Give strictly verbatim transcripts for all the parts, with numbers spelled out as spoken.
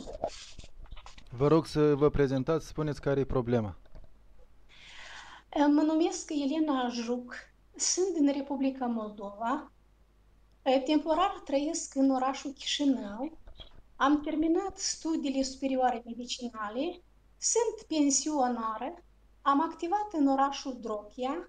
Vă rog să vă prezentați, spuneți care e problema. Mă numesc Elena Juc, sunt din Republica Moldova, temporar trăiesc în orașul Chișinău, am terminat studiile superioare medicinale, sunt pensionară, am activat în orașul Droghia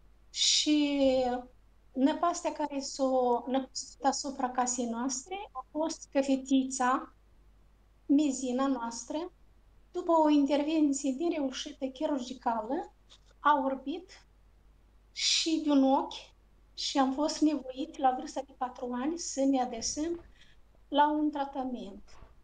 și năpastea care s-a năpustit asupra casei noastre a fost că fetița, mezina noastră, după o intervenție nereușită chirurgicală, a orbit și de un ochi și am fost nevoit la vârsta de patru ani să ne adresăm la un tratament.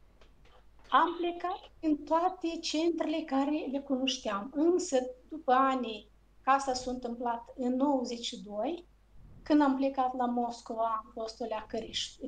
Am plecat în toate centrele care le cunoșteam, însă după ani, că asta s-a întâmplat în nouăzeci și doi, când am plecat la Moscova, am fost o leacă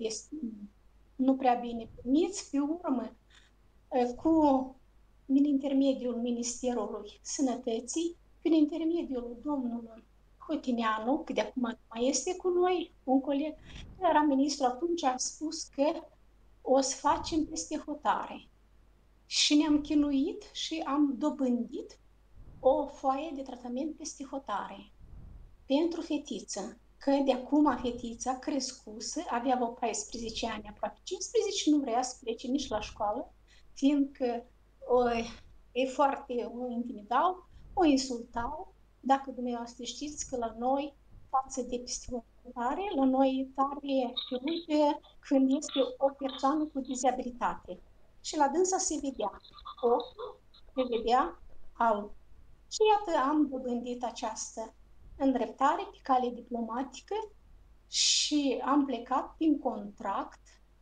nu prea bine primiți, pe urmă, cu prin intermediul Ministerului Sănătății, prin intermediul domnului Hotineanu, că de acum nu mai este cu noi, un coleg, era ministru atunci, a spus că o să facem peste hotare. Și ne-am chinuit și am dobândit o foaie de tratament peste hotare pentru fetiță, că de acum fetița crescusă, avea vreo paisprezece ani, aproape cincisprezece, și nu vrea să plece nici la școală, fiindcă o, e foarte, o intimidau, o insultau. Dacă dumneavoastră știți că la noi, față de psihotare, la noi e tare uite când este o persoană cu dizabilitate. Și la dânsa se vedea ochiul, se vedea alb. Și iată, am dobândit această îndreptare pe cale diplomatică și am plecat prin contract.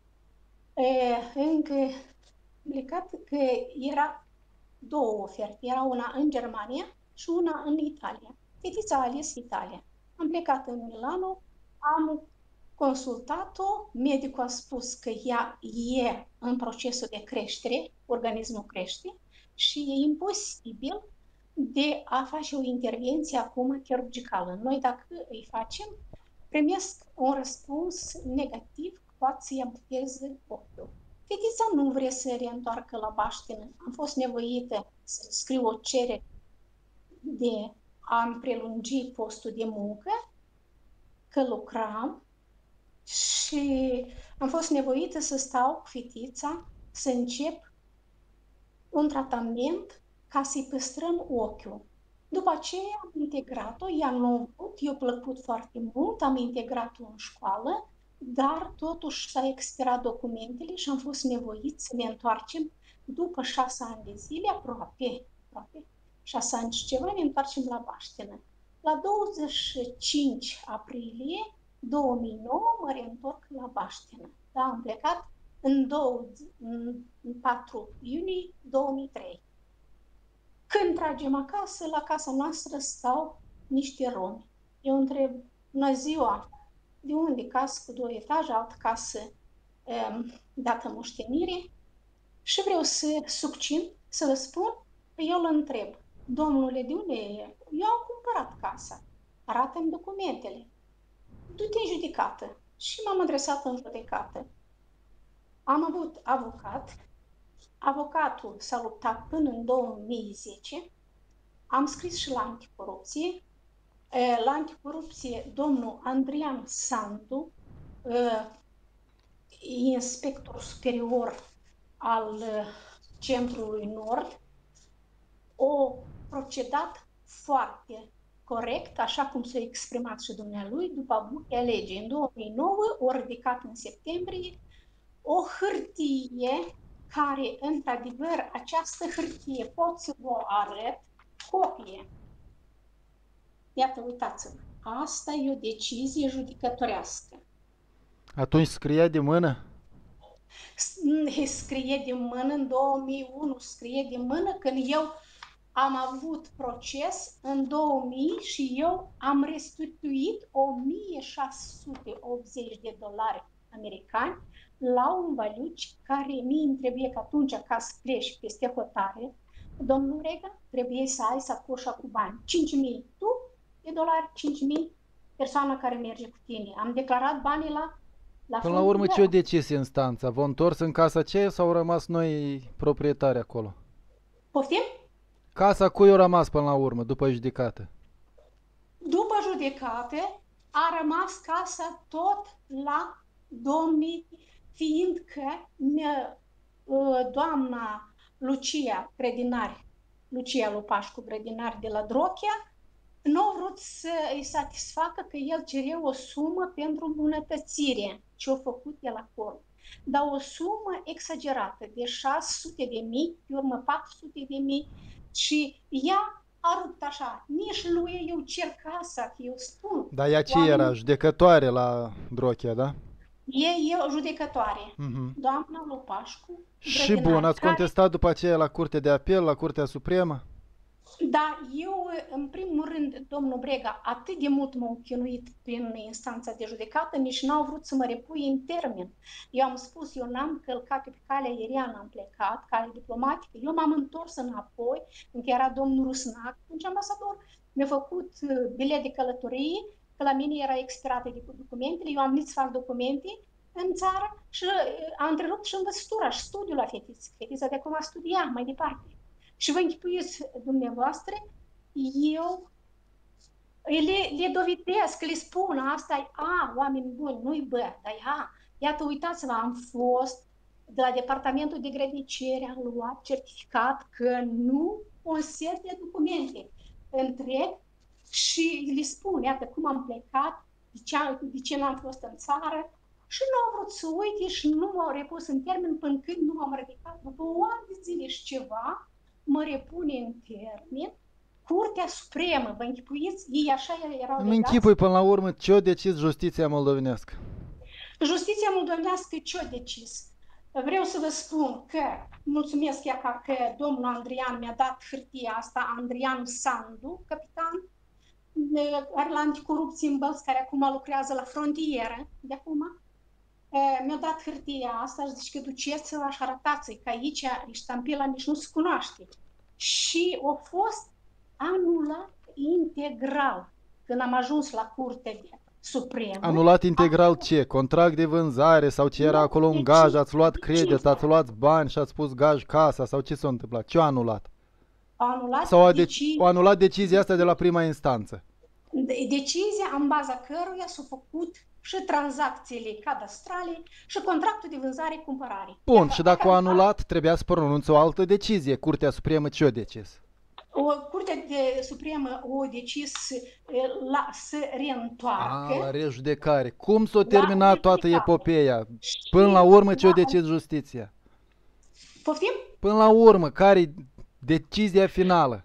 E, încă plecat că era două oferte, era una în Germania și una în Italia. Fetița a ales Italia. Am plecat în Milano, am consultat-o, medicul a spus că ea e în procesul de creștere, organismul crește și e imposibil de a face o intervenție acum chirurgicală. Noi, dacă îi facem, primesc un răspuns negativ, poate să-i amputeze ochiul. Fetița nu vrea să se reîntoarcă la baștină. Am fost nevoită să scriu o cerere de a-mi prelungi postul de muncă, că lucram, și am fost nevoită să stau cu fetița, să încep un tratament ca să-i păstrăm ochiul. După aceea am integrat-o, ea nu a vrut, i-a plăcut foarte mult, am integrat-o în școală, dar totuși s-a expirat documentele și am fost nevoiți să ne întoarcem după șase ani de zile, aproape, aproape șase ani și ceva, ne întoarcem la baștină. La douăzeci și cinci aprilie două mii nouă mă reîntorc la baștină. Da, am plecat în, în patru iunie două mii trei. Când tragem acasă, la casa noastră stau niște romi. Eu întreb, bună ziua, de unde casă cu două etaje, altă casă um, dată moștenire? Și vreau să succint, să vă spun, eu îl întreb, domnule, de unde e el? Eu am cumpărat casa, arată-mi documentele, du-te în judecată. Și m-am adresat în judecată. Am avut avocat, avocatul s-a luptat până în două mii zece, am scris și la anticorupție. La anticorupție, domnul Andrian Sandu, inspector superior al Centrului Nord, a procedat foarte corect, așa cum s-a exprimat și dumnealui, după abuția legii. În două mii nouă, o ridicat în septembrie o hârtie care, într-adevăr, această hârtie pot să vă arăt copie. Iată, uitați-vă, asta e o decizie judecătorească. Atunci scria de mână? Scrie de mână în două mii unu, scrie de mână când eu am avut proces în două mii și eu am restituit o mie șase sute optzeci de dolari americani la un valiuci care mie îmi trebuie că atunci ca să pleci peste hotare, domnul Regan, trebuie să ai sacoșa cu bani. cinci mii tu de dolari, cinci mii persoana care merge cu tine. Am declarat banii la La Până la urmă, ce-o frontieră. decis instanța? V-au întors în casa aceea sau au rămas noi proprietari acolo? Poftim? Casa cui a rămas până la urmă, după judecată? După judecate, a rămas casa tot la domnii, fiindcă ne, uh, doamna Lucia Grădinari, Lucia Lupașcu Grădinari de la Drochea, nu a vrut să îi satisfacă că el cerea o sumă pentru îmbunătățire ce a făcut el acolo. Dar o sumă exagerată, de șase sute de mii, pe urmă patru sute de mii, și ea a rupt așa, nici lui eu cer casa, că eu spun. Dar ea ce oamenii- era? Judecătoare la Drochea, da? E, e o judecătoare, Mhm. doamna Lupașcu Și Grădinari, bun, ați care- contestat după aceea la Curtea de Apel, la Curtea Supremă? Da, eu, în primul rând, domnul Brega, atât de mult m-au chinuit prin instanța de judecată, nici n-au vrut să mă repui în termen. Eu am spus, eu n-am călcat pe calea aeriană, am plecat, cale diplomatică, eu m-am întors înapoi, încă era domnul Rusnac, atunci ambasador, mi-a făcut uh, bilet de călătorie, că la mine era expirată de documentele, eu am venit să fac documente în țară și uh, a întrerupt și învățătura și studiul la fetiță. Fetița de acum studia mai departe. Și vă închipuiți dumneavoastră, eu le, le dovedesc, le spun, asta e, a, oameni buni, nu-i bă, dar a, iată, uitați-vă, am fost de la Departamentul de Grădinicie, am luat certificat că nu un set de documente întreg și le spun, iată, cum am plecat, de ce, de ce n-am fost în țară, și nu au vrut să uite și nu m-au repus în termen până când nu m-am ridicat după o an de zile și ceva, mă repune în termen, Curtea Supremă, vă închipuiți? Ei așa erau Îmi legați. închipui până la urmă ce-o decis justiția moldovenească. Justiția moldovenească ce-a decis? Vreau să vă spun că, mulțumesc ea că, că domnul Andrian mi-a dat hârtia asta, Andrian Sandu, capitan, are la anticorupție în Bălți, care acum lucrează la frontieră, de acum, mi-a dat hârtia asta și zice că duceți-vă și arătați-i, că aici ștampila nici nu se cunoaște. Și a fost anulat integral când am ajuns la Curtea Supremă. Anulat integral ce? Contract de vânzare sau ce era Nu, acolo un deci- gaj, ați luat deci- credit, ați luat bani și ați pus gaj casa sau ce s-a întâmplat? Ce a anulat? A anulat Sau a, de- deci, a anulat decizia asta de la prima instanță? decizia în baza căruia s-au făcut și tranzacțiile cadastrale și contractul de vânzare-cumpărare. Bun, și dacă o anulat, trebuia să pronunțe o altă decizie. Curtea Supremă ce-o decis? O Curtea de Supremă o decis e, la, să reîntoarcă. A, la rejudecare. Cum s-a terminat toată rejudecare. epopeea? Și Până la urmă ce-o la- decis justiția? Poftim? Până la urmă, care-i decizia finală?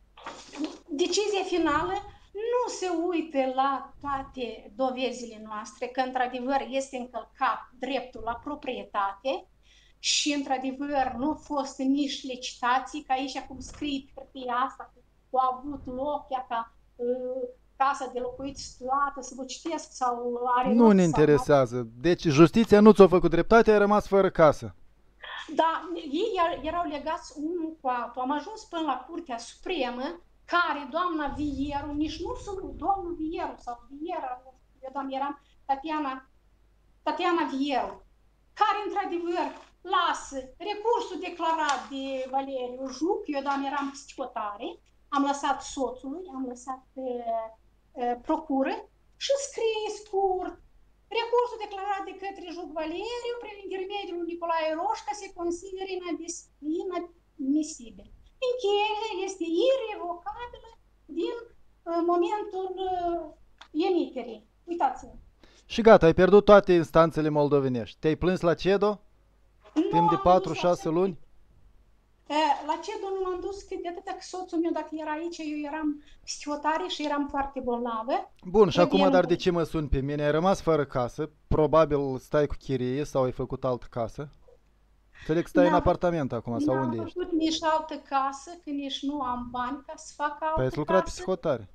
Decizia finală nu se uită la toate dovezile noastre, că într-adevăr este încălcat dreptul la proprietate și într-adevăr nu a fost nici licitații, că aici cum scrie hârtia asta, că a avut loc, ea ca uh, casa de locuit situată, să vă citesc sau are Nu loc ne sau- interesează. Deci justiția nu ți-a făcut dreptate, ai rămas fără casă. Da, ei erau legați unul cu altul. Am ajuns până la Curtea Supremă, care doamna Vieru, nici nu sunt domnul Vieru sau Viera, nu știu, eu doamna eram Tatiana, Tatiana Vieru, care într-adevăr lasă recursul declarat de Valeriu Juc, eu doamna eram psihotare, am lăsat soțului, am lăsat uh, uh, procură și scrie scurt, recursul declarat de către Juc Valeriu prin intermediul lui Nicolae Roșca se consideră inadis- inadmisibil. Încheierea este irrevocabilă din uh, momentul uh, emiterii. Uitați-vă. Și gata, ai pierdut toate instanțele moldovenești. Te-ai plâns la CEDO Nu timp de am patru dus șase la luni? E, La CEDO nu m-am dus, că de atâta că soțul meu, dacă era aici, eu eram psihotare și eram foarte bolnavă. Bun, și acum, Vedem- dar de ce mă suni pe mine? Ai rămas fără casă, probabil stai cu chirie sau ai făcut altă casă. Înțeleg că stai în N-am- apartament acum, sau unde N-am ești? făcut nici altă casă, că nici nu am bani ca să fac altă Păi ați lucrat casă. psihotare.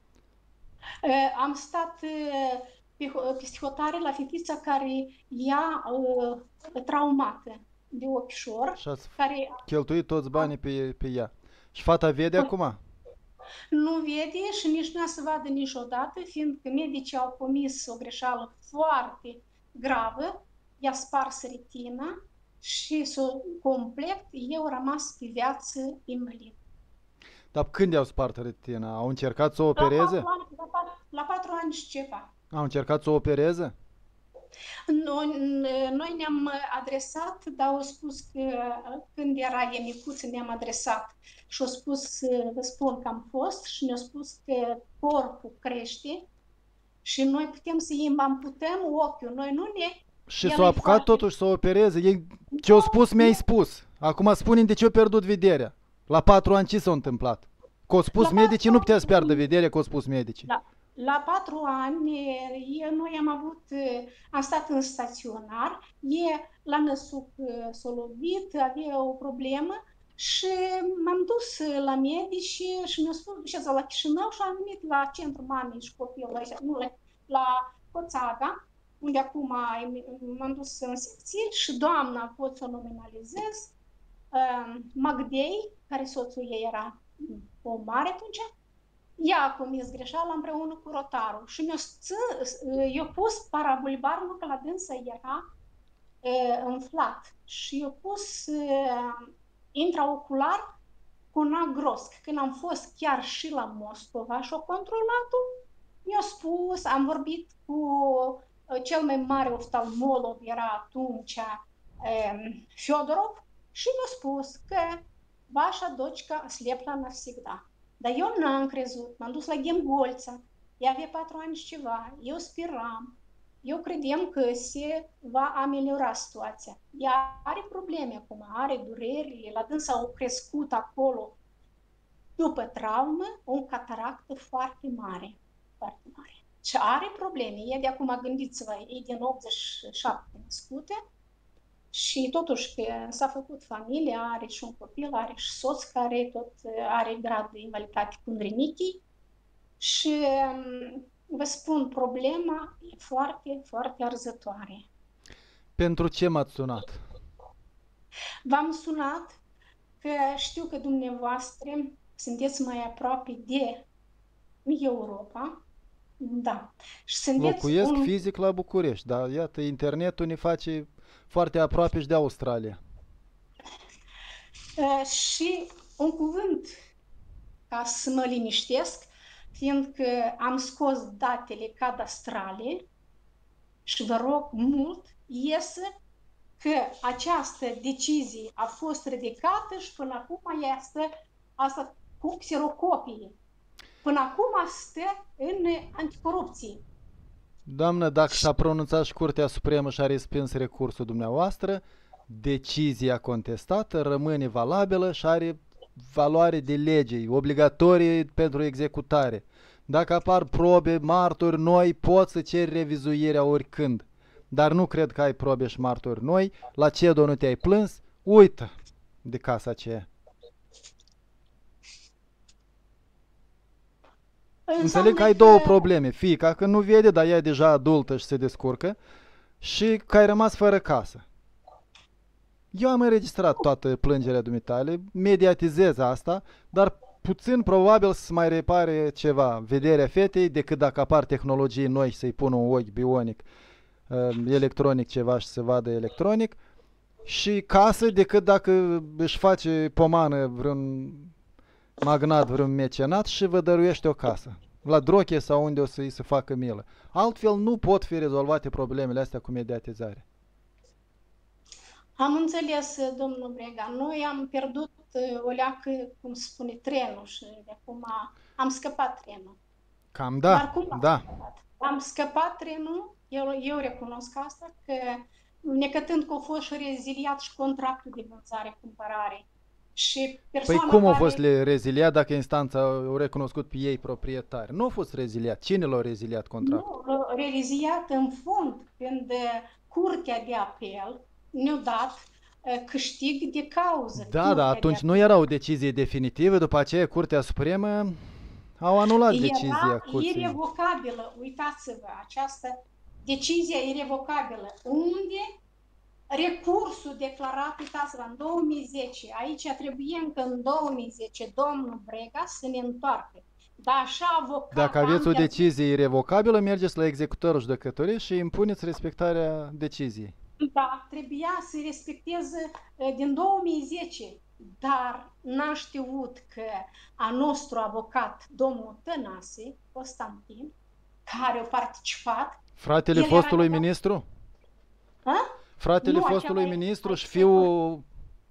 E, Am stat e, pe pe psihotare la fetița care ea e, traumată de ochișor, Și ați care cheltuit toți banii pe, pe ea. Și fata vede acum? nu vede și nici nu a să vadă niciodată, fiindcă medicii au comis o greșeală foarte gravă, i-a spars retina și s-o complet, eu am rămas pe viață invalid. Dar când i-au spart retina? Au încercat să o La patru opereze? ani, la patru, la patru ani și ceva. Au încercat să o opereze? Noi, noi ne-am adresat, dar au spus că când era e micuț ne-am adresat și au spus, vă spun că am fost și ne-au spus că corpul crește și noi putem să îi amputăm ochiul, noi nu ne... Și el s-a e apucat foarte- totuși să o opereze? Ei, ce-au spus, mi-ai spus. Acum spune de ce a pierdut vederea. La patru ani ce s-a întâmplat? Că au spus La medicii, patru nu putea să ani- piardă vederea, că au spus medicii. La, la patru ani, e, noi am avut, am stat în staționar, e la năsuc s-a lovit, avea o problemă și m-am dus la medici și mi-au spus, duceți la Chișinău și am venit la centru mamei și copilul, nu, la, la Coțaga, unde acum m-am dus în secție și doamna, pot să o nominalizez, uh, Magdei, care soțul ei era o mare atunci, ea a comis greșeala împreună cu rotarul și mi-a i-a pus parabolibarul, că la dânsă era e, înflat și i-a pus e, intraocular cu nagrosc. Când am fost chiar și la Moscova și-o controlat-o, mi-a spus, am vorbit cu e, cel mai mare oftalmolog, era atunci e, Fiodorov, și mi-a spus că vașa docica slепла навсегда. Dar eu n-am crezut, m-am dus la Gemgolța, ea avea patru ani și ceva, eu speram, eu credeam că se va ameliora situația. Ea are probleme acum, are dureri, la dânsa au crescut acolo, după traumă, o cataractă foarte mare, foarte mare. Și are probleme, e de acum, gândiți-vă, e din optzeci și șapte născute, și totuși că s-a făcut familie, are și un copil, are și soț care tot are grad de invaliditate cundrenichii și vă spun, problema e foarte, foarte arzătoare. Pentru ce m-ați sunat? V-am sunat că știu că dumneavoastră sunteți mai aproape de Europa, da. Și sunteți Locuiesc un... fizic la București, dar iată, internetul ne face foarte aproape și de Australia. Uh, și un cuvânt ca să mă liniștesc, fiindcă am scos datele cadastrale și vă rog mult, iese că această decizie a fost ridicată și până acum este asta cu xerocopie. Până acum stă în anticorupție. Doamnă, dacă s-a pronunțat și Curtea Supremă și a respins recursul dumneavoastră, decizia contestată rămâne valabilă și are valoare de lege, obligatorie pentru executare. Dacă apar probe, martori noi, poți să ceri revizuirea oricând. Dar nu cred că ai probe și martori noi. La C E D O nu te-ai plâns? Uită de casa aceea. Înțeleg că ai două probleme. Fiica că nu vede, dar ea e deja adultă și se descurcă. Și că ai rămas fără casă. Eu am înregistrat toată plângerea dumitale, mediatizez asta, dar puțin probabil să mai repare ceva, vederea fetei, decât dacă apar tehnologii noi și să-i pună un ochi bionic, electronic ceva și să vadă electronic, și casă decât dacă își face pomană vreun magnat, vreun mecenat și vă dăruiește o casă. La Droche sau unde o să-i se facă milă. Altfel nu pot fi rezolvate problemele astea cu mediatizare. Am înțeles, domnul Brega. Noi am pierdut o leacă, cum se spune, trenul și de acum am scăpat trenul. Cam da, Dar cum da. Am scăpat trenul, eu, eu recunosc asta, că necătând că a fost și reziliat și contractul de vânzare-cumpărare. Și persoana Păi cum care... a fost reziliat dacă instanța au recunoscut pe ei proprietari? Nu a fost reziliat. Cine l-a reziliat contractul? Nu, l-a reziliat în fond, când Curtea de Apel ne-a dat câștig de cauză. Da, da, atunci nu era o decizie definitivă, după aceea Curtea Supremă au anulat era decizia curții. irevocabilă, uitați-vă, această decizie irevocabilă, unde recursul declarat, uitați-vă, în două mii zece, aici trebuie încă în două mii zece domnul Brega să ne întoarcă. dar așa avocat Dacă am aveți o pierdut. decizie irrevocabilă, mergeți la executorul judecătorie și impuneți respectarea deciziei. Da, trebuia să respecteze uh, din două mii zece, dar n-a știut că a nostru avocat, domnul Tănase Constantin, care a participat, Fratele el era fostului legat- ministru? Hă? Fratele Nu, acela fostului e- ministru și acela- fiul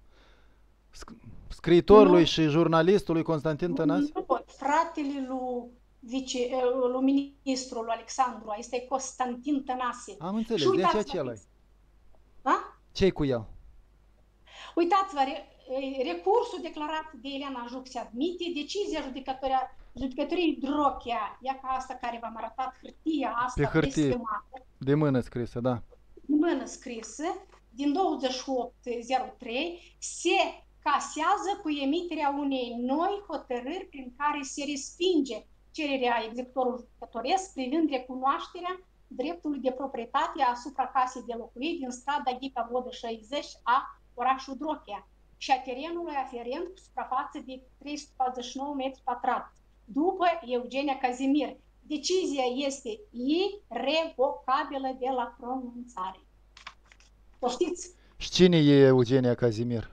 sc- scriitorului Nu. și jurnalistului Constantin Tănase? Nu, fratele lui, vice, eh, lui ministrul Alexandru, este Constantin Tănase. Am înțeles, Și deci uitați-vă acela că- e. Ha? Ce-i cu el? Uitați-vă, re, eh, recursul declarat de Elena Juc se admite, decizia judecătoria, judecătoriei Drochea, ea ca asta care v-am arătat hârtia asta Pe hârtie. blestemată, De mână scrisă, da. mână scrisă, din douăzeci și opt zero trei, se casează cu emiterea unei noi hotărâri prin care se respinge cererea executorului judecătoresc privind recunoașterea dreptului de proprietate asupra casei de locuit din strada Ghica Vodă șaizeci a orașul Drochea și a terenului aferent cu suprafață de trei sute patruzeci și nouă metri pătrați, după Eugenia Cazimir. Decizia este irevocabilă de la pronunțare. Poftiți! Și cine e Eugenia Cazimir?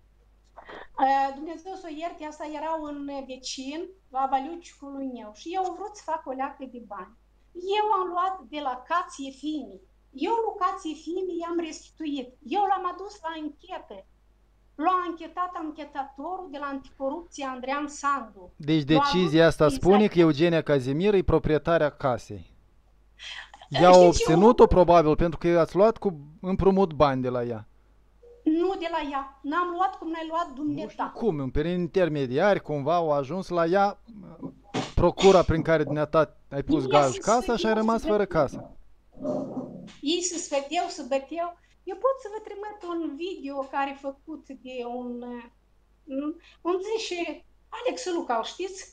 Uh, Dumnezeu să o ierte, asta era un vecin la Valiuciului meu și eu vrut să fac o leacă de bani. Eu am luat de la Cație Fini. Eu lui Cație Fini i-am restituit. Eu l-am adus la anchetă. L-a anchetat anchetatorul de la anticorupție Andrean Sandu. Deci L-a decizia adus asta exact. spune că Eugenia Cazimir e proprietarea casei. Ea a Știți, obținut-o probabil pentru că ați luat cu împrumut bani de la ea. Nu de la ea. N-am luat cum n-ai luat Nu știu dumneata. cum, prin intermediari cumva au ajuns la ea procura prin care dumneata ai pus Ia gaj să casa și ai sfătuiesc rămas să fără vedem. casă. Ei se sfăteau, se băteau. Eu pot să vă trimit un video care e făcut de un, uh, un zice Alex Luca, știți?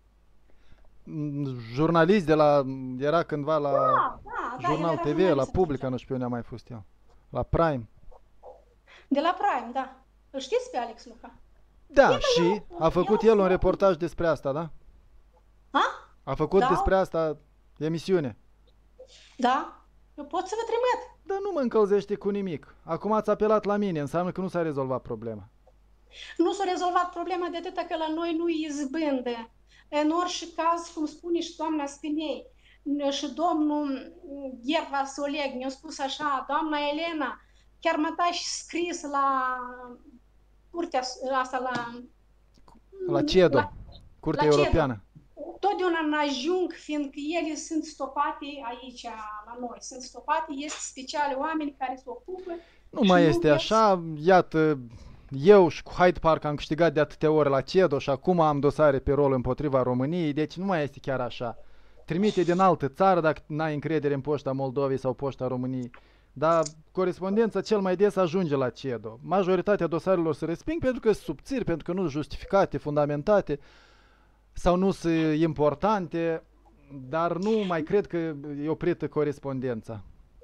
Mm, Jurnalist de la, era cândva la Da, da, da, el Jurnal era T V, la jurnalist Publica, atunci. nu știu pe unde a mai fost el. La Prime. De la Prime, da. Îl știți pe Alex Luca? Da, și eu- a făcut eu- el un reportaj despre asta, da? Ha? A făcut Da. despre asta emisiune. Da. Eu pot să vă trimit. Dar nu mă încălzește cu nimic. Acum ați apelat la mine, înseamnă că nu s-a rezolvat problema. Nu s-a rezolvat problema de atâta că la noi nu izbânde. În orice caz, cum spune și doamna Spinei, și domnul Ghervas Oleg mi-a spus așa, doamna Elena, chiar mă da și scris la curtea asta, la... La CEDO, la- Curtea la CEDO. Europeană. Totdeauna în ajung, fiindcă ele sunt stopate aici la noi. Sunt stopate, este speciale oameni care se ocupă. Nu și mai nu este vreau așa, iată, eu și cu Hyde Park am câștigat de atâtea ori la CEDO și acum am dosare pe rol împotriva României, deci nu mai este chiar așa. Trimite din altă țară dacă n-ai încredere în poșta Moldovei sau poșta României. Dar corespondența cel mai des ajunge la CEDO. Majoritatea dosarelor se resping pentru că sunt subțiri, pentru că nu sunt justificate, fundamentate sau nu sunt importante, dar nu mai cred că e oprită corespondența.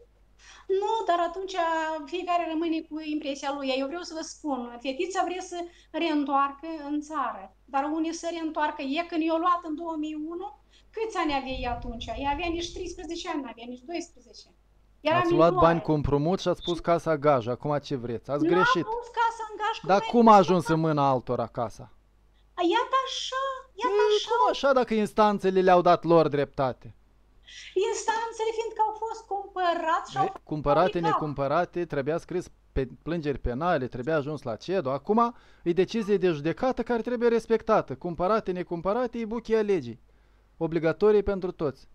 Nu, dar atunci fiecare rămâne cu impresia lui. Eu vreau să vă spun, fetița vrea să reîntoarcă în țară, dar unii să reîntoarcă. E când eu luat în două mii unu, câți ani avea ea atunci? Ea avea nici treisprezece ani, avea nici doisprezece. Era Ați luat minoare. bani cu împrumut și ați pus casa gaj. Acum ce vreți? Ați N-am greșit. pus casa în gaj. Dar n-ai cum a pus ajuns casa? în mâna altora casa? Iată așa, iată E, așa. Cum așa dacă instanțele le-au dat lor dreptate? Instanțele, fiindcă au fost cumpărați și au E, fost Cumpărate, fabricat. necumpărate, trebuia scris pe plângeri penale, trebuia ajuns la CEDO. Acum e decizie de judecată care trebuie respectată. Cumpărate, necumpărate, e buchia legii. Obligatorie pentru toți.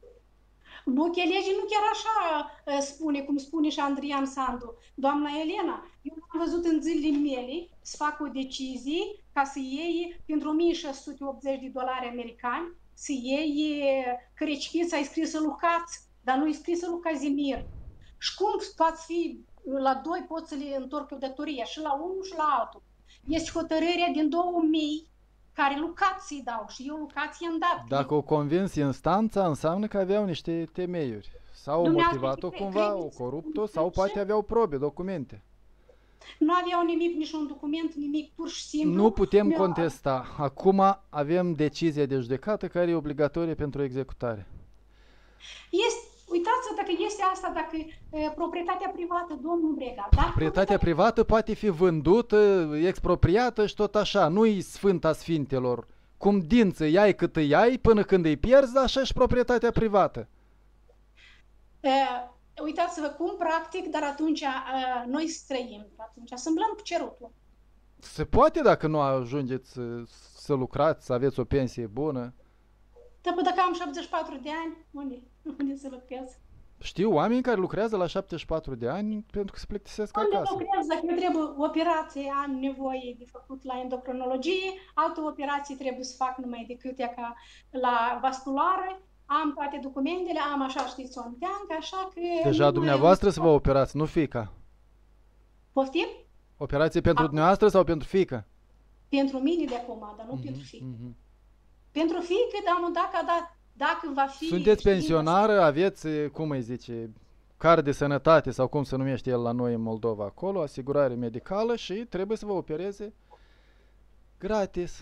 Buche legii nu chiar așa uh, spune, cum spune și Andrian Sandu. Doamna Elena, eu am văzut în zilele mele să fac o decizie ca să iei pentru o mie șase sute optzeci de dolari americani, să iei că recipița e scrisă lui Caț, dar nu e scrisă lui Cazimir. Și cum poți fi, la doi poți să le întorc o datorie, și la unul și la altul. Este hotărârea din două mii care lui Caț să-i dau și eu lui Caț i-am dat. Dacă o convins instanța, înseamnă că aveau niște temeiuri. Sau au Dumneavoastră motivat-o cre- cumva, o credeți? corupt-o, sau poate aveau probe, documente. Nu aveau nimic, nici un document, nimic, pur și simplu. Nu putem mi-au- contesta. Acum avem decizia de judecată care e obligatorie pentru executare. Este, uitați-vă dacă este asta, dacă e, proprietatea privată, domnul Brega. Dacă Proprietatea privată poate fi vândută, expropriată și tot așa. Nu-i sfânta sfintelor. Cum dință iai cât îi ai, până când îi pierzi, așa și proprietatea privată. E, uitați-vă cum practic, dar atunci e, noi străim. Atunci să îmblăm cu cerutul. Se poate dacă nu ajungeți să, să lucrați, să aveți o pensie bună. Dar păi dacă am șaptezeci și patru de ani, unde, unde să lucrez? Știu oameni care lucrează la șaptezeci și patru de ani pentru că se plictisesc Unde acasă. lucrez? Dacă eu trebuie operație, am nevoie de făcut la endocrinologie, altă operație trebuie să fac numai decât ea ca la vasculară, am toate documentele, am așa, știți, o înteancă, așa că... Deja nu dumneavoastră mai- să vă operați, nu fiica. Poftim? Operație pentru Acum. dumneavoastră sau pentru fiica? Pentru mine de acum, dar nu Mhm, pentru fiică. mhm. Pentru fiică, dar dacă, da, dacă va fi... Sunteți știi, pensionară, aveți, cum îi zice, card de sănătate sau cum se numește el la noi în Moldova acolo, asigurare medicală și trebuie să vă opereze gratis.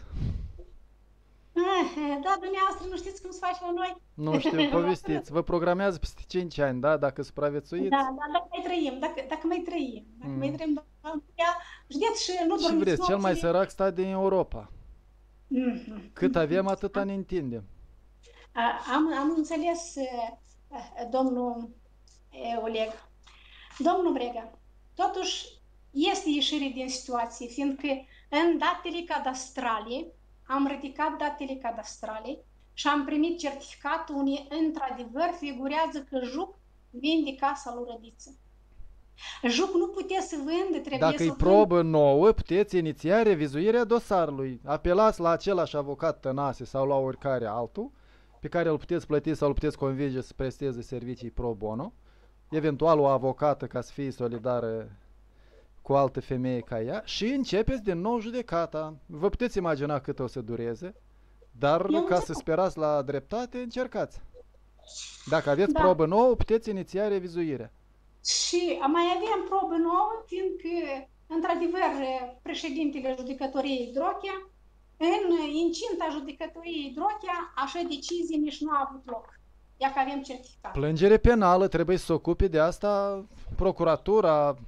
Eh, Da, dumneavoastră, nu știți cum se face la noi? Nu știu, povestiți. Vă programează peste cinci ani, da? Dacă supraviețuiți. Da, da, dacă mai trăim, dacă, dacă mai trăim, dacă Mm. mai trăim, da, știți, și nu Și dormiți vreți, cel mai nopțile. sărac stat din Europa. Mhm. Cât avem, atâta ne întindem. A- Am, am înțeles, eh, eh, domnul eh, Oleg. Domnul Brega, totuși este ieșire din situație, fiindcă în datele cadastrale, am ridicat datele cadastrale și am primit certificatul unde într-adevăr figurează că Juc vinde casa lui Rădiță. Juc nu putea să vândă, trebuie Dacă să e vândă. probă nouă, puteți iniția revizuirea dosarului. Apelați la același avocat Tănase sau la oricare altul, pe care îl puteți plăti sau îl puteți convinge să presteze servicii pro bono, eventual o avocată ca să fie solidară cu o altă femeie ca ea și începeți din nou judecata. Vă puteți imagina cât o să dureze, dar Eu ca să înțeleg. sperați la dreptate, încercați. Dacă aveți Da. probă nouă, puteți iniția revizuirea. Și mai avem probă nouă, fiindcă, într-adevăr, președintele judecătoriei Drochea, în incinta judecătoriei Drochea, așa decizie nici nu a avut loc. Ia că avem certificat. Plângere penală, trebuie să se ocupe de asta procuratura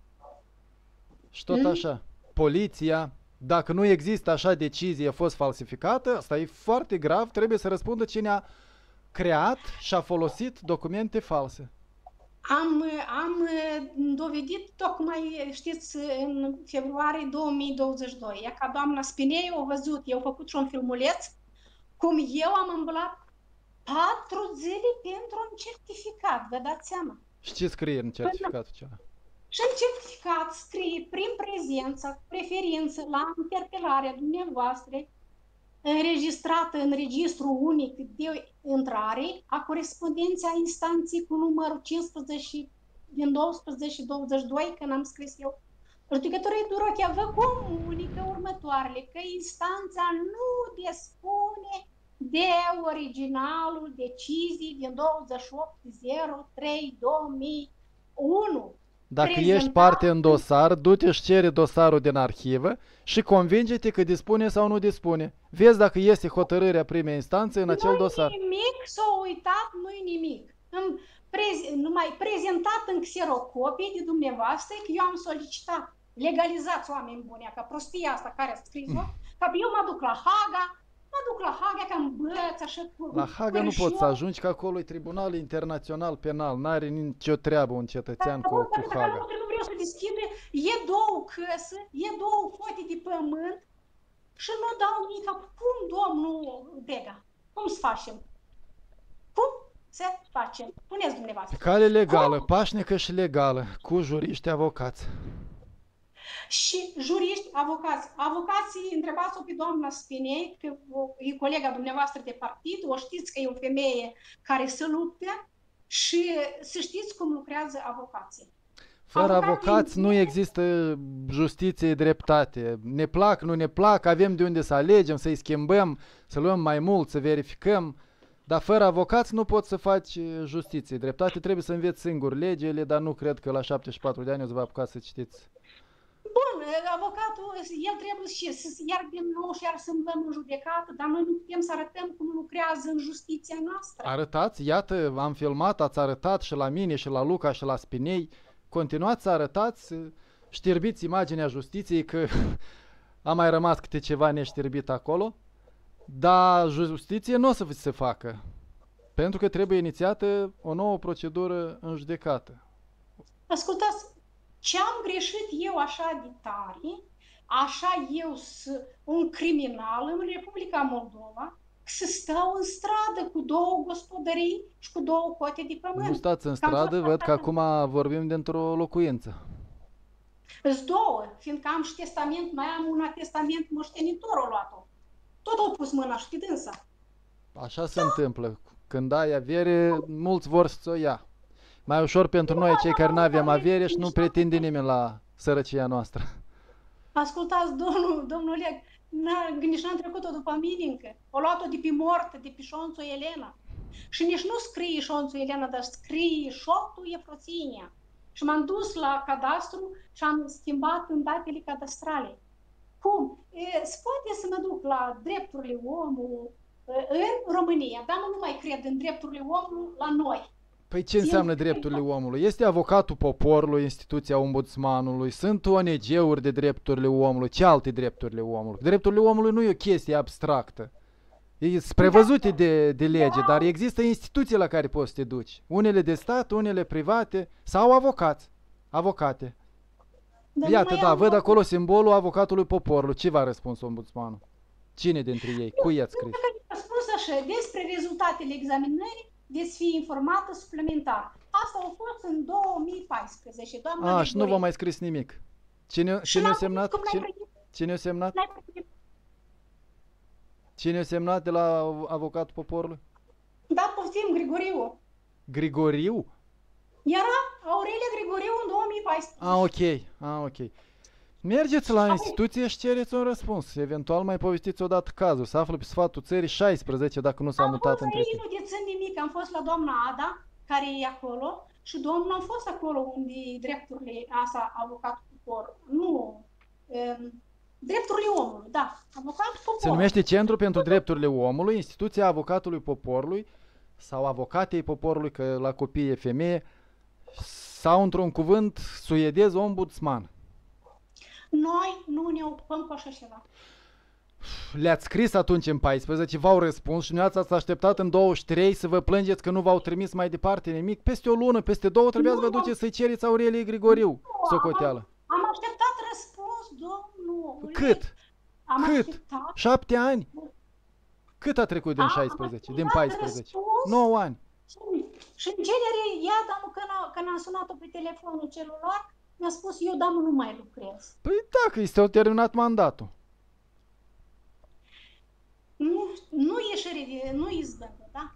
și tot Mm. așa. Poliția, dacă nu există așa decizie, a fost falsificată, asta e foarte grav, trebuie să răspundă cine a creat și a folosit documente false. Am, am dovedit tocmai, știți, în februarie două mii douăzeci și doi, ea ca doamna Spinei a văzut, eu am făcut și un filmuleț, cum eu am îmbălat patru zile pentru un certificat, vă dați seama. Și ce scrie în certificatul acela? Și în certificat scrie prin prezență, preferință la interpelarea dumneavoastră, înregistrată în registru unic de intrare a corespondenței a instanței cu numărul cincisprezece din douăsprezece douăzeci și doi, când am scris eu. Judecătorii Drochea vă comunică următoarele, că instanța nu dispune de originalul decizii din douăzeci și opt zero trei două mii unu. Dacă ești prezentat parte în dosar, du-te și cere dosarul din arhivă și convinge-te că dispune sau nu dispune. Vezi dacă este hotărârea primei instanțe în acel Nu-i dosar. nimic, s-a uitat, nu-i nimic. În prez, numai prezentat în xerocopie de dumneavoastră, că eu am solicitat, legalizați oameni buni, ca prostia asta care a scris-o, că eu mă duc la Haga, mă duc la Haga, că îmi băț, așa cu La Haga nu poți să ajungi, că acolo e Tribunal Internațional Penal. N-are nicio treabă un cetățean cu, cu Haga. Dacă nu vreau să deschide, e două căsă, e două fote de pământ și nu dau nimic. Cum, domnul Brega? Cum să facem? Cum să facem? Puneți dumneavoastră. Pe cale legală, Cum? pașnică și legală, cu juriști avocați. Și juriști, avocați. Avocații, întrebați-o pe doamna Spinei, că o- e colega dumneavoastră de partid, o știți că e o femeie care se luptă și să știți cum lucrează avocații. Fără Avocații- avocați nu există justiție, dreptate. Ne plac, nu ne plac, avem de unde să alegem, să-i schimbăm, să luăm mai mult, să verificăm. Dar fără avocați nu poți să faci eh, justiție, dreptate. Trebuie să înveți singur legile, dar nu cred că la șaptezeci și patru de ani o să vă apucați să citiți avocatul, el trebuie și să se iar din nou și iar să îmblăm în judecată, dar noi nu putem să arătăm cum lucrează în justiția noastră. Arătați, iată, am filmat, ați arătat și la mine, și la Luca, și la Spinei. Continuați să arătați, știrbiți imaginea justiției, că a mai rămas câte ceva neștirbit acolo, dar justiție nu o să se facă, pentru că trebuie inițiată o nouă procedură în judecată. Ascultați, ce am greșit eu așa de tare, așa eu sunt un criminal în Republica Moldova, să stau în stradă cu două gospodării și cu două cote de pământ. Nu stați în stradă, văd că acum vorbim dintr-o locuință. Îți două, fiindcă am și testament, mai am un testament, moștenitorul luat-o. Tot au pus mâna și pe dânsa. Așa se întâmplă. Când ai avere, mulți vor să o ia. Mai ușor pentru noi, cei care n-avem avere și nu pretinde nimeni la sărăcia noastră. Ascultați, domnul, domnul Oleg, nici n-am trecut-o după mine încă. O luat-o de pe moarte, de pe Șonțu Elena. Și nici nu scrie Șonțu Elena, dar scrie Șoptu Efroținia. Și m-am dus la cadastru și am schimbat în datele cadastrale. Cum? E, se poate să mă duc la drepturile omului în România, dar nu mai cred în drepturile omului la noi. Păi ce înseamnă drepturile omului? Este avocatul poporului, instituția ombudsmanului, sunt O N G-uri de drepturile omului, ce alte drepturile omului? Drepturile omului nu e o chestie abstractă. E prevăzute de, de lege, dar există instituții la care poți să te duci. Unele de stat, unele private sau avocați, avocate. Dar Iată, da, văd acolo simbolul avocatului poporului. Ce v-a răspuns ombudsmanul? Cine dintre ei? Cui i-ați scris? A spus așa, despre rezultatele examinării veți fi informată suplimentar. Asta a fost în două mii paisprezece. Doamna A, și nu v-a mai scris nimic. Cine, cine a semnat? Cine, cine a semnat? Cine a semnat de la avocatul poporului? Da, poftim, Grigoriu. Grigoriu? Era Aurelia Grigoriu în două mii paisprezece. A, ok, a, ok. Mergeți la instituție și cereți un răspuns. Eventual mai povestiți odată cazul. Se află pe sfatul țării șaisprezece dacă nu s-a mutat între timp. Am fost aici, nu de țin nimic. Am fost la doamna Ada, care e acolo, și domnul am fost acolo unde drepturile asta, avocatul popor. Nu, um, drepturile omului, da, avocatul popor. Se numește Centru pentru Drepturile Omului, instituția avocatului poporului sau avocatei poporului, că la copii e femeie, sau într-un cuvânt suedez, ombudsman. Noi nu ne ocupăm cu așa ceva. Le-ați scris atunci în paisprezece, v-au răspuns și nu ați așteptat în douăzeci și trei să vă plângeți că nu v-au trimis mai departe nimic? Peste o lună, peste două, trebuia să vă duceți să-i cereți Aureliei Grigoriu socoteală. Am, am așteptat răspuns, domnul. Cât? Am Cât? Așteptat. Șapte ani? Cât a trecut din Am șaisprezece, din așteptat paisprezece? răspuns. nouă ani. Și în genere, ea, damă, când, a, când am sunat-o pe telefonul celular, mi-a spus, eu, damă, nu mai lucrez. Păi dacă este terminat mandatul. Nu, nu ieșire de, nu izbândă, da?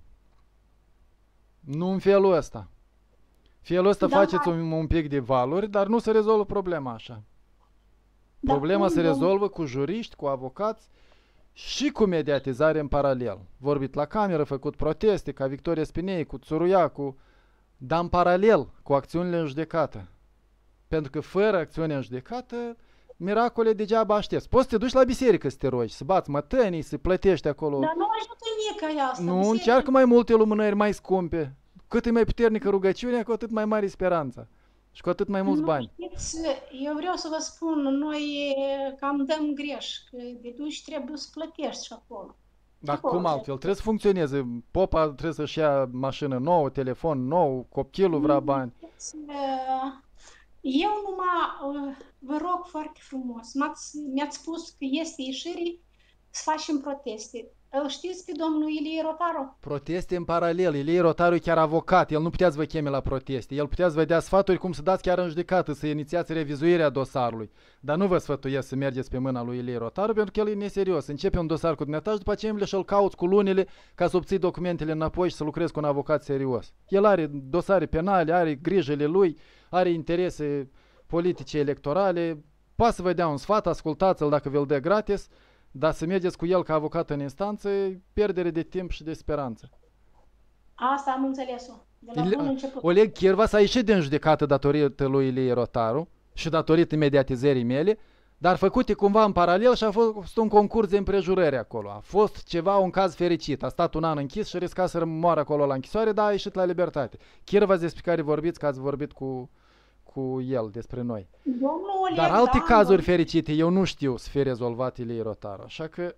Nu în felul ăsta. Felul ăsta Da, faceți da. un, un pic de valuri, dar nu se rezolvă problema așa. Da, Problema cum, se domnul? rezolvă cu juriști, cu avocați și cu mediatizare în paralel. Vorbit la cameră, făcut proteste, ca Victoria Spinei, cu Țuruiacu, dar în paralel cu acțiunile în judecată. Pentru că fără acțiune în judecată, miracole degeaba aștepți. Poți să te duci la biserică să te rogi, să bați mătănii, să plătești acolo. Dar nu ajută nimic ca asta. Nu, biserica. încearcă mai multe lumânări mai scumpe. Cât e mai puternică rugăciunea, cu atât mai mare speranța. Și cu atât mai mulți Nu, bani. știți, eu vreau să vă spun, noi e, cam dăm greș, că de duci trebuie să plătești și acolo. Dar Acolo cum trebuie. altfel? Trebuie să funcționeze. Popa trebuie să-și ia mașină nouă, telefon nou, copilul vrea bani. Știți, eu numai uh, vă rog foarte frumos, m-ați, mi-ați spus că este ieșire să facem proteste. Îl știți pe domnul Ilie Rotaru? Proteste în paralel. Ilie Rotaru e chiar avocat. El nu putea să vă cheme la proteste. El putea să vă dea sfaturi cum să dați chiar în judecată, să inițiați revizuirea dosarului. Dar nu vă sfătuiesc să mergeți pe mâna lui Ilie Rotaru, pentru că el e neserios. Începe un dosar cu dumneata și după aceea îmi și-l cauți cu lunile ca să obții documentele înapoi și să lucrezi cu un avocat serios. El are dosare penale, are grijile lui, are interese politice electorale. Poate să vă dea un sfat, ascultați-l dacă vi-l dă gratis. Dar să mergeți cu el ca avocat în instanță, e pierdere de timp și de speranță. Asta am înțeles-o, de la Ile- bun început. Oleg Chirva s-a ieșit din judecată datorită lui Ilie Rotaru și datorită mediatizării mele, dar făcute cumva în paralel și a fost un concurs de împrejurări acolo. A fost ceva, un caz fericit. A stat un an închis și risca să moară acolo la închisoare, dar a ieșit la libertate. Chirvas, despre care vorbiți, că ați vorbit cu, cu el despre noi. Domnul Oleg, Dar alte da, cazuri domnul... fericite eu nu știu să fie rezolvate Ilie Rotaru, așa că...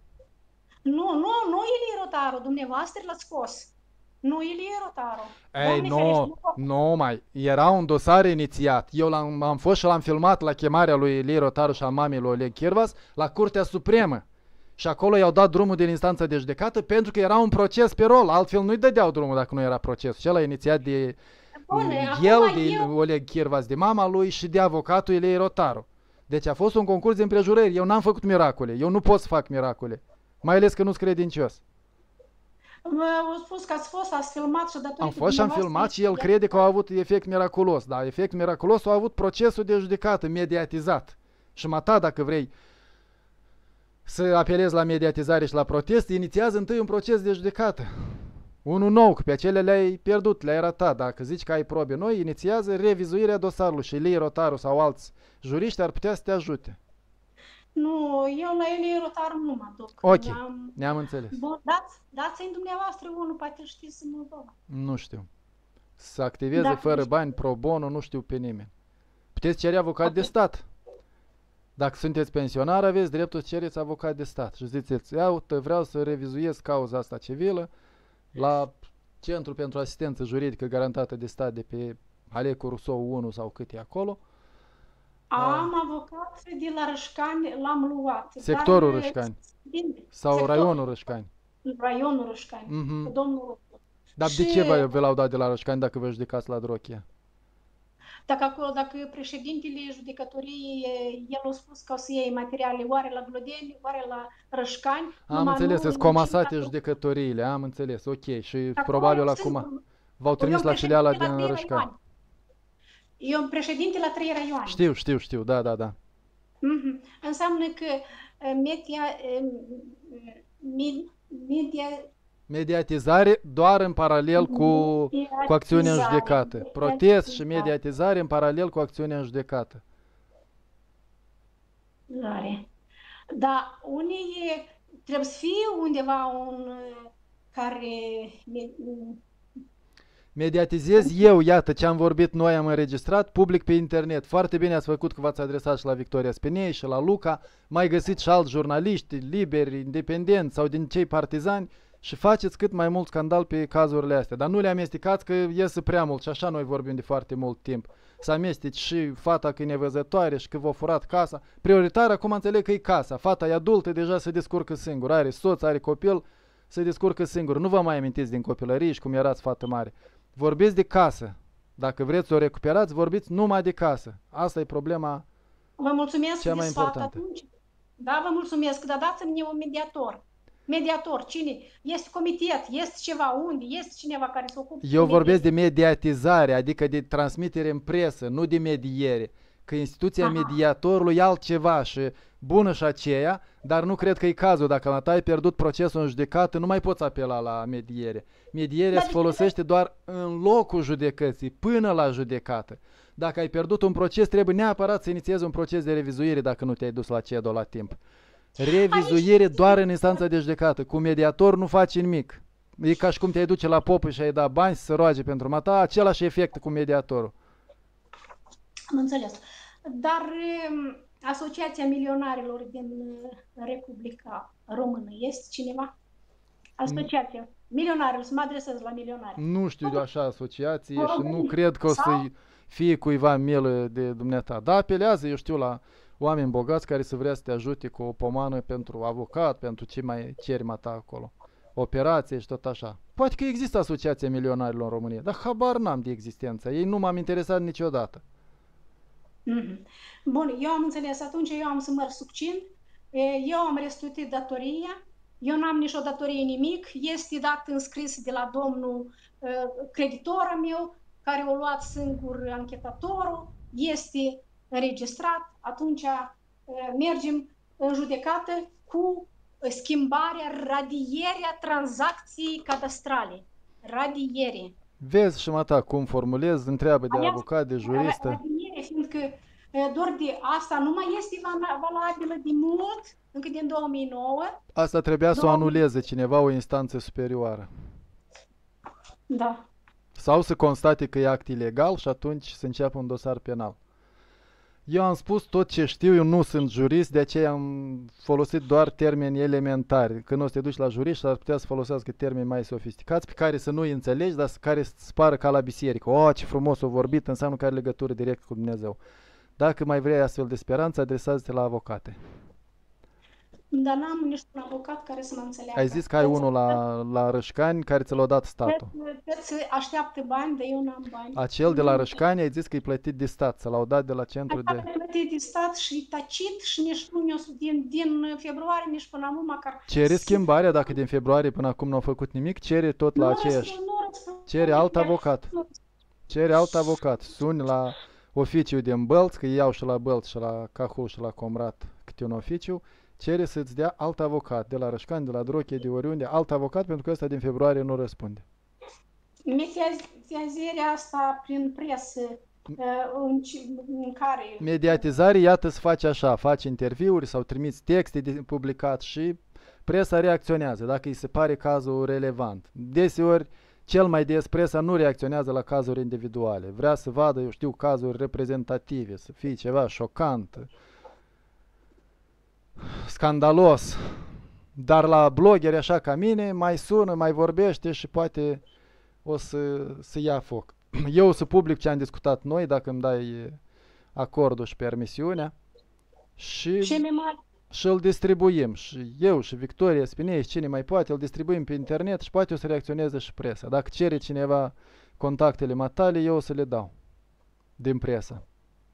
Nu, nu, nu Ilie Rotaru, dumneavoastră l-ați scos. Nu Ilie Rotaru. Ei, nu, nu mai. Era un dosar inițiat. Eu l-am, am fost și l-am filmat la chemarea lui Ilie Rotaru și a mamei lui Oleg Chirvas la Curtea Supremă. Și acolo i-au dat drumul din instanța de judecată pentru că era un proces pe rol. Altfel nu-i dădeau drumul dacă nu era proces. Și ăla inițiat de Bune, el, de eu... Oleg Chirvas, de mama lui și de avocatul Ilie Rotaru. Deci a fost un concurs de împrejurări. Eu n-am făcut miracole. Eu nu pot să fac miracole. Mai ales că nu-s credincios. Am spus că ați fost, ați filmat și datorită... Am fost și am filmat și el crede că a avut efect miraculos. Dar efect miraculos a avut procesul de judecată, mediatizat. Și mata, dacă vrei să apelezi la mediatizare și la protest, inițiază întâi un proces de judecată. Unul nou, că pe acele le-ai pierdut, le-ai ratat. Dacă zici că ai probe noi, inițiază revizuirea dosarului și Ilie Rotaru sau alți juriști ar putea să te ajute. Nu, eu la Ilie Rotaru nu mă duc. Ok, am... ne-am înțeles. Bun, dați, dați-mi dumneavoastră unul, poate știți în Moldova. Nu știu. Să activeze Dacă fără nu știu. bani, pro bono, nu știu pe nimeni. Puteți cere avocat Ok. de stat. Dacă sunteți pensionar, aveți dreptul să cereți avocat de stat. Și ziceți, ia uite, vreau să revizuiesc cauza asta civilă la Centrul pentru Asistență Juridică Garantată de Stat de pe Alecu Rusou unu sau cât e acolo. Am avocat de la Rășcani, l-am luat. Sectorul dar, Rășcani. Bine, Sau sector- raionul Rășcani. Raionul Rășcani, Mhm. cu domnul... Dar de Și- ce vă, vă l-au dat de la Rășcani dacă vă judecați la Drochia? Dacă acolo, dacă președintele judecătoriei, el a spus că o să iei materiale oare la Glodeni, oare la Rășcani. Am numai înțeles, nu sunt în comasate cinci- judecătoriile, am înțeles, ok. Și Acolo probabil eu acum singur- v-au trimis eu la filiala președinte din trei Rășcani. raioane. Eu am președinte la trei raioane. Știu, știu, știu, da, da, da. Mhm. Înseamnă că eh, media, eh, mi- media, Mediatizare doar în paralel cu, cu acțiunea în mediatizare, judecată. Protest și mediatizare. mediatizare în paralel cu acțiunea în judecată. Are. Dar unii trebuie să fie undeva un eh, care me- Mediatizez eu, iată ce am vorbit noi, am înregistrat, public pe internet. Foarte bine ați făcut că v-ați adresat și la Victoria Spinei și la Luca. Mai găsiți și alți jurnaliști liberi, independenți sau din cei partizani și faceți cât mai mult scandal pe cazurile astea. Dar nu le amestecați că iese prea mult și așa noi vorbim de foarte mult timp. Să amesteci și fata că e nevăzătoare și că v-a furat casa. Prioritar acum înțeleg că e casa. Fata e adultă, deja se descurcă singur. Are soț, are copil, se descurcă singur. Nu vă mai amintiți din copilărie și cum erați fată mare. Vorbiți de casă. Dacă vreți să o recuperați, vorbiți numai de casă. Asta e problema. Vă mulțumesc Cea de mai sfat importantă. atunci. Da, vă mulțumesc, dar dați-mi un mediator. Mediator, cine? Este comitet, este ceva, unde? Este cineva care se ocupă Eu cu vorbesc de mediatizare, adică de transmitere în presă, nu de mediere. Că instituția Aha. mediatorului e altceva și bună și aceea, dar nu cred că e cazul. Dacă la ai pierdut procesul în judecată, nu mai poți apela la mediere. Medierea Dar se de folosește doar în locul judecății, până la judecată. Dacă ai pierdut un proces, trebuie neapărat să inițiezi un proces de revizuire dacă nu te-ai dus la C E D O la timp. Revizuire doar în instanța de judecată. Cu mediator nu faci nimic. E ca și cum te-ai duce la popă și ai da bani să se roage pentru mata, același efect cu mediatorul. Am înțeles. Dar um, Asociația Milionarilor din uh, Republica Română este cineva? Asociația Milionarilor, să mă adresez la milionari. Nu știu de așa asociație Mă și rog, nu cred că o sau- să fie cuiva milă de dumneata. Da, apelează, eu știu, la oameni bogați care să vrea să te ajute cu o pomană pentru avocat, pentru ce mai ceri mata acolo. Operație și tot așa. Poate că există asociația milionarilor în România, dar habar n-am de existența. Ei nu m-am interesat niciodată. Mhm. Bun, eu am înțeles. Atunci eu am să merg succint. E, Eu am restituit datoria. Eu n-am nicio datorie nimic. Este dat în scris de la domnul uh, creditor al meu, care o luat singur anchetatorul. Este înregistrat. Atunci uh, mergem în judecată cu schimbarea, radierea tranzacției cadastrale. Radiere. Vezi și mata cum formulez, întreabă de Aia- avocat, de juristă. Radiere, fiindcă Doar de asta nu mai este valabilă de mult, încă din două mii nouă. Asta trebuia să o anuleze cineva, o instanță superioară. Da. Sau să constate că e act ilegal și atunci să înceapă un dosar penal. Eu am spus tot ce știu, eu nu sunt jurist, de aceea am folosit doar termeni elementari. Când o să te duci la jurist, ar putea să folosească termeni mai sofisticați, pe care să nu-i înțelegi, dar care să pară ca la biserică. O, ce frumos o vorbit, înseamnă că are legătură direct cu Dumnezeu. Dacă mai vrei astfel de speranță, adresează-te la avocate. Dar n-am niciun avocat care să mă înțeleagă. Ai zis că ai unul la, la Rășcani care ți l-a dat statul. Să așteaptă bani, dar eu n-am bani. Acel de la Rășcani ai zis că e plătit de stat, să l-au dat de la centru de... E plătit de stat și tacit și nici nu din, din februarie, nici până acum măcar... Cere schimbarea, dacă din februarie până acum n-au făcut nimic, cere tot la aceeași. Cere alt avocat. Cere alt avocat. Suni la oficiul din Bălți, că iau și la Bălți și la Cahul și la Comrat câte un oficiu. Cere să-ți dea alt avocat, de la Rășcani, de la Droche, de oriunde, alt avocat, pentru că ăsta din februarie nu răspunde. Mediatizarea asta prin presă, în, în care... Mediatizare, iată, se face așa, faci interviuri sau trimiți texte de publicat și presa reacționează, dacă îi se pare cazul relevant. Deseori, cel mai des, presa nu reacționează la cazuri individuale. Vrea să vadă, eu știu, cazuri reprezentative, să fie ceva șocant, scandalos, dar la bloggeri așa ca mine mai sună, mai vorbește și poate o să, să ia foc. Eu o să public ce am discutat noi, dacă îmi dai acordul și permisiunea și, și îl distribuim. Și eu și Victoria Spinei și cine mai poate, îl distribuim pe internet și poate o să reacționeze și presa. Dacă cere cineva contactele matale, eu o să le dau din presă.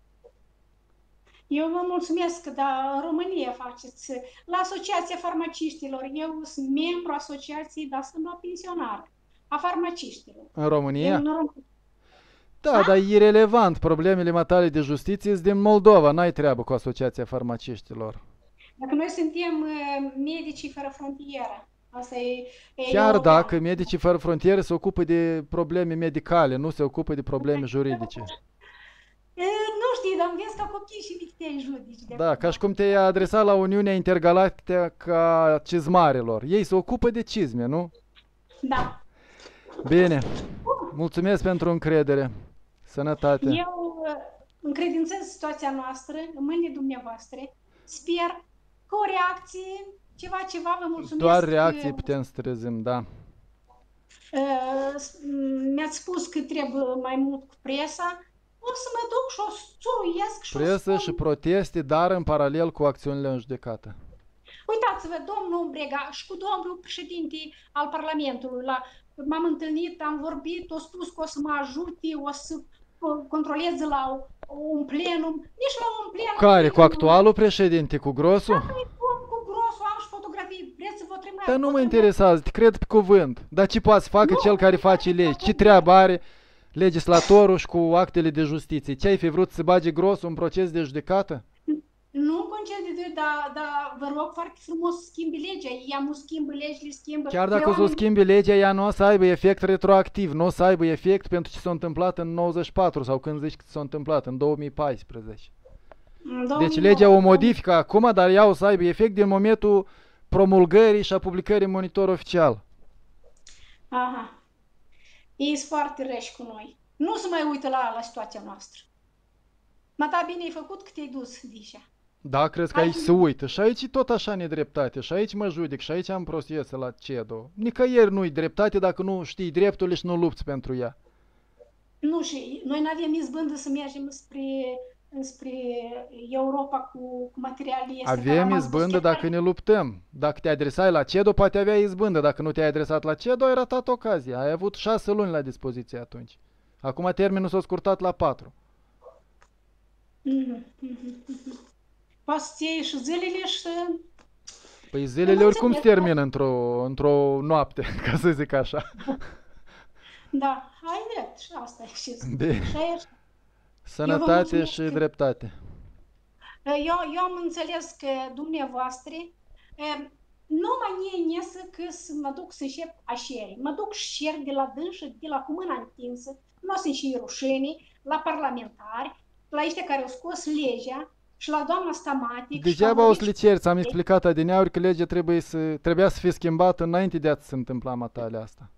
Eu vă mulțumesc, dar în România faceți. La Asociația Farmaciștilor, eu sunt membru asociației, dar sunt o pensionară a farmaciștilor. În România? În Rom... Da, da, dar e irelevant. Problemele matale de justiție sunt din Moldova. N-ai treabă cu Asociația Farmaciștilor. Dacă noi suntem Medicii Fără Frontieră. Asta e, e Chiar eu, dacă Medicii Fără Frontiere se ocupă de probleme medicale, nu se ocupă de probleme juridice. Nu știu, dar vezi ca copii și victimi judici. Da, ca și cum te-ai adresat la Uniunea Intergalactică a Cizmarilor. Ei se ocupă de cizme, nu? Da. Bine. Mulțumesc pentru încredere. Sănătate. Eu încredințez situația noastră în mâinile dumneavoastră. Sper că o reacție, ceva, ceva, vă mulțumesc. Doar reacții putem să trezim, da. Mi-ați spus că trebuie mai mult cu presa. O să mă duc și o țuruiesc și presă o și proteste, dar în paralel cu acțiunile în judecată. Uitați-vă, domnul Brega și cu domnul președinte al Parlamentului, la, m-am întâlnit, am vorbit, o spus că o să mă ajute, o să controleze la un plenum, nici la un plenum. Care? Cu actualul președinte, cu Grosu? Da, cu Grosu, am și fotografii, vreți să vă trimit? Dar nu mă interesează, te cred pe cuvânt. Dar ce poate să facă nu, cel care face legi? Ce treabă are legislatorul și cu actele de justiție? Ce ai fi vrut să bage Grosu în proces de judecată? Nu concede, dar da, vă rog foarte frumos să schimbi legea. Ea nu schimbă legile, schimbă... Chiar dacă o să o schimbi legea, ea nu o să aibă efect retroactiv. Nu o să aibă efect pentru ce s-a întâmplat în nouăzeci și patru sau când zici că s-a întâmplat, în două mii paisprezece. Deci legea o modifică acum, dar ea o să aibă efect din momentul promulgării și a publicării în Monitor Oficial. Aha. Ei sunt foarte reși cu noi. Nu se mai uită la, la situația noastră. Mata bine ai făcut că te-ai dus, Dișa. Da, crezi că aici se uită. Și aici e tot așa nedreptate. Și aici mă judec. Și aici am prostiese la CEDO. Nicăieri nu-i dreptate dacă nu știi dreptul și nu lupți pentru ea. Nu, și noi nu avem izbândă să mergem spre, spre Europa cu, cu materiale. Avem izbândă dacă ne luptăm. Dacă te adresai la CEDO, poate avea izbândă. Dacă nu te-ai adresat la CEDO, ai ratat ocazia. Ai avut șase luni la dispoziție atunci. Acum termenul s-a scurtat la patru. Mhm, mhm, mhm. Poți să iei și zilele și... Păi zilele oricum se termină într-o într-o noapte, ca să zic așa. Da, ai drept, și asta e și Bine. Sănătate și dreptate. Eu, eu am înțeles că dumneavoastră nu mai e nesă că să mă duc să încep așeri. Mă duc șer de la dânsă, de la cu mâna întinsă, nu o să și rușine, la parlamentari, la ăștia care au scos legea și la doamna Stamatic și Degeaba o să le favoriți. ceri, ți-am explicat adineauri că legea trebuie să, trebuia să fie schimbată înainte de a se întâmpla matale asta.